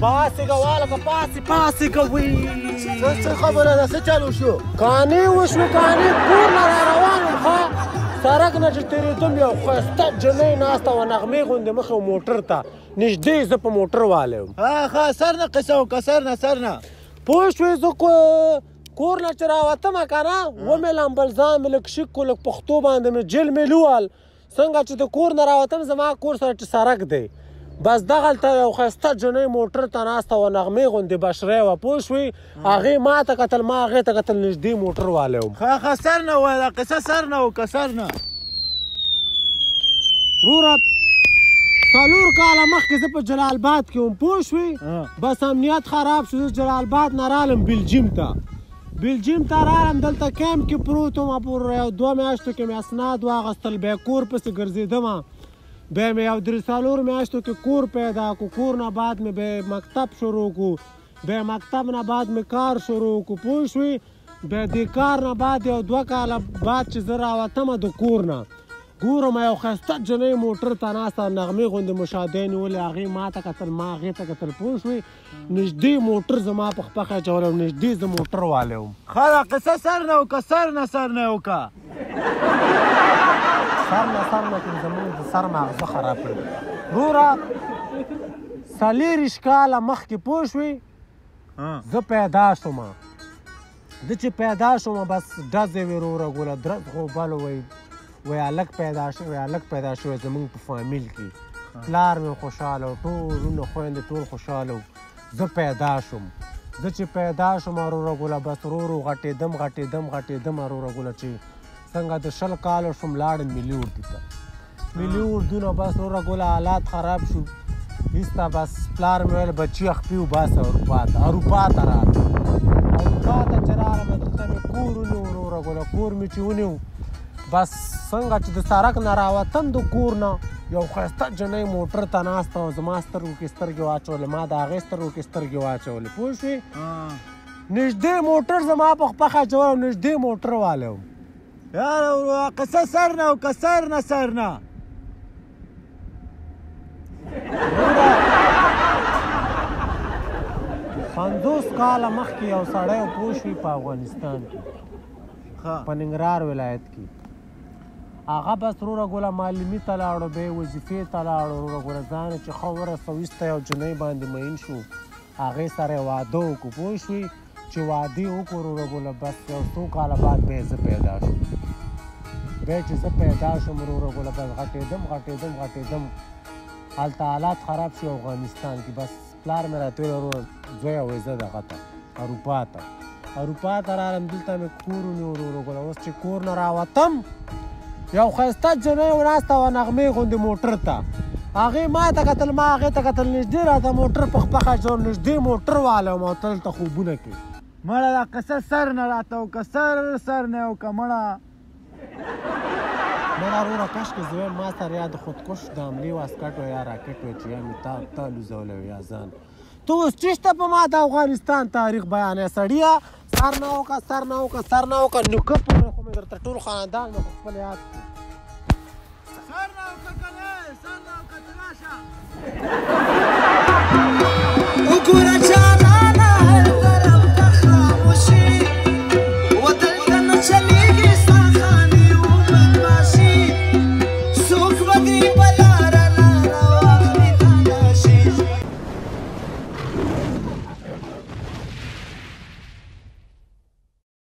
پاسېږه والګه پاسېږه وي څه خبره ده څه چالو شو کانې وشوې کانې کور نه را روان یم ښه سړک نه چې تېرېدم یو ښایسته جنۍ ناسته وه نغمې غوندې مخې موټر ته نږدې زه په موټر والی وم ها سر نه قصه وکړه سر نه پوه شوې زه کور نه چې راوتمه که نه ومې لمبل ځان مې لږ شیک کړو لږ پښتو باندې مې جل مې لوال څنګه چې د کور نه راوتم زما کور سره چې سړک دی بس دغلته یو ښایسته جنۍ موټر ته ناسته وه نغمې غوندې بشری وه پوه شوې هغې ما ته کتل ما هغې ته کتل نږدې موټر والی وم ښه سر نه ووایه دا قصه سر نه وکړه سر نه وروره 4 کاله مخکې زه په جلال آباد کې وم پوه شوې بس امنیت خراب شو زه جلال آباد نه رالم بلجیم ته رالم دلته کیمپ کې پروت وم په یو 2 میاشتو کې مې اسناد واخیستل بیا کور پسې ګرځېدمه بیا مې یو 3 میاشتو کې کور پیدا کړو کور نه بعد مې بیا مکتب شروع کړو بیا مکتب نه بعد مې کار شروع کړو پوه شوې بیا دې کار نه بعد یو 2 کاله بعد چې زه راوتمه د کور نه ګورم یو ښایسته جنۍ موټر ته ناسته نغمې غوندې مشاهدې نیولې هغې ما ته کتل ما هغې ته کتل پوه شوې نږدې موټر زما په خپه اچولی وم نږدې زه موټر والی وم ښه دا قصه سر نه وکړه سر نه وکړه سر نه کوم زمونږ د سر ماغزه خراب کړي وروره 40 کاله مخکې پوه شوې زه پیدا شومه زه چې پیدا شومه بس ډزې وې وروره ګوره درد خو بلو وی هلک پیدا شوی زمونږ په فامیل کې پلار مې خوشحاله و ټول وروڼه خویندې ټول خوشحاله و زه پیدا شوم زه چې پیدا شوم وروره ګوله بس ورو غټېدم وروره ګوله چې څنګه د 20 کالو شوم لاړم ملي اردو ته ملي اردو نه بس وروره ګوله حالات خراب شو ایسته بس پلار مې ویل بچي خپې وباسه اروپا ته راغلم اروپا ته چې راغلم دلته مې کور ونیو وروره ګوله کور مې چې ونیو بس څنګه چې د سړک نه راوتم د کور نه یو ښایسته جنۍ موټر ته ناسته وه زما سترګو کې سترګې واچولې ما د هغې سترګو کې سترګې واچولې پوه شوې نږدې موټر زما په خپه اچولی او نږدې موټر والی وم یاره قصه سر نه وکړه سر نه 50 کاله مخکې یو سړی و پوه شوې په افغانستان کې په ننګرهار ولایت کې هغه بس وروره ګوله معلمي ته لاړو بیا یې وظیفې ته لاړو وروره ګوله ځان یې چې ښه ورسته وروسته یو جنۍ باندې مین شو هغې سره یې واده وکړو پوه شوې چې واده یې وکړو وروره ګوله بس یو څو کاله بعد بیا زه پیدا شوم بیا چې زه پیدا شوم وروره ګوله بس غټېدم هلته حالات خراب شو افغانستان کې بس پلار مې راته ویل وروره زویه وایي زه دغه ته اروپا ته رالم دلته مې کور ونیو وروره ګوله اوس چې کور نه راوتم یو ښایسته جنۍ ناسته وه نغمې غوندې موټر ته هغې ما ته کتل ما هغې ته کتل نږدې راته موټر په خپه اچوم نږدې موټر والی وم او دلته خوبونه کې مړه دا قصه سر نه راته وکړه سر نه وکړه مړه وروره کشکې زه وایم ما سره یا د خودکش د حملې واسکټ و یا راکټ و چې یا مې تا لوزولی و یا ځان ته اوس چېشته په ما د افغانستان تاریخ بیانې سړیه سر نه وکړه نوکه پورې خو مې درته ټول خاندان مې خو خپل یاد کړو